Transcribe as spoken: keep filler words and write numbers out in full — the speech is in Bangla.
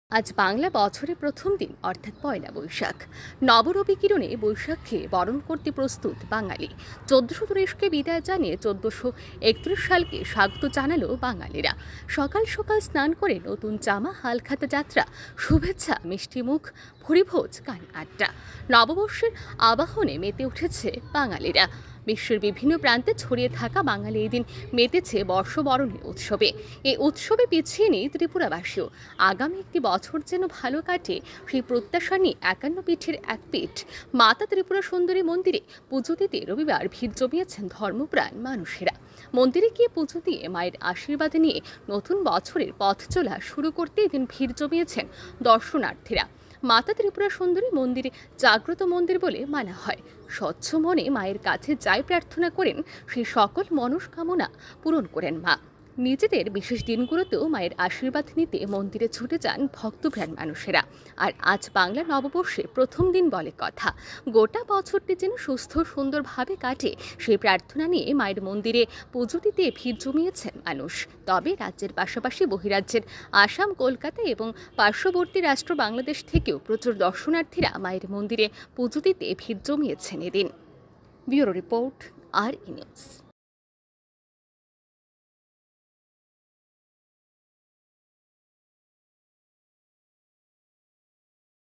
আজ বাংলা বছরের প্রথম দিন অর্থাৎ পয়লা বৈশাখ। নবরবি কিরণে বৈশাখকে বরণ করতে প্রস্তুত বাঙালি। চোদ্দশো তিরিশকে বিদায় জানিয়ে চোদ্দশো একত্রিশ সালকে স্বাগত জানালো বাঙালিরা। সকাল সকাল স্নান করে নতুন জামা, হালখাতা যাত্রা, শুভেচ্ছা, মিষ্টিমুখ, ভুরিভোজ, গান আড্ডা। নববর্ষের আবাহনে মেতে উঠেছে বাঙালিরা। বিশ্বের বিভিন্ন প্রান্তে ছড়িয়ে থাকা বাঙালি এই দিন মেতেছে বর্ষবরণী উৎসবে। এই উৎসবে পিছিয়ে নেই ত্রিপুরাবাসীও। আগামী একটি বছর যেন ভালো কাটে সেই প্রত্যাশা নিয়ে একান্ন পীঠের এক পীঠ মাতা ত্রিপুরা সুন্দরী মন্দিরে পুজো দিতে রবিবার ভিড় জমিয়েছেন ধর্মপ্রাণ মানুষেরা। মন্দিরে গিয়ে পুজো দিয়ে মায়ের আশীর্বাদ নিয়ে নতুন বছরের পথ চলা শুরু করতে এদিন ভিড় জমিয়েছেন দর্শনার্থীরা। মাতা ত্রিপুরা সুন্দরী মন্দিরে জাগ্রত মন্দির বলে মানা হয়। স্বচ্ছ মনে মায়ের কাছে যাই প্রার্থনা করেন সেই সকল মনস্কামনা পূরণ করেন মা। নিজেদের বিশেষ দিনগুলোতেও মায়ের আশীর্বাদ নিতে মন্দিরে ছুটে যান ভক্তপ্রাণ মানুষেরা। আর আজ বাংলা নববর্ষে প্রথম দিন বলে কথা, গোটা বছরটি যেন সুস্থ সুন্দরভাবে কাটে সেই প্রার্থনা নিয়ে মায়ের মন্দিরে পুজো দিতে ভিড় জমিয়েছেন মানুষ। তবে রাজ্যের পাশাপাশি বহিরাজ্যের আসাম, কলকাতা এবং পার্শ্ববর্তী রাষ্ট্র বাংলাদেশ থেকেও প্রচুর দর্শনার্থীরা মায়ের মন্দিরে পুজো দিতে ভিড় জমিয়েছেন এদিন। ব্যুরো রিপোর্ট, আর ই নিউজ।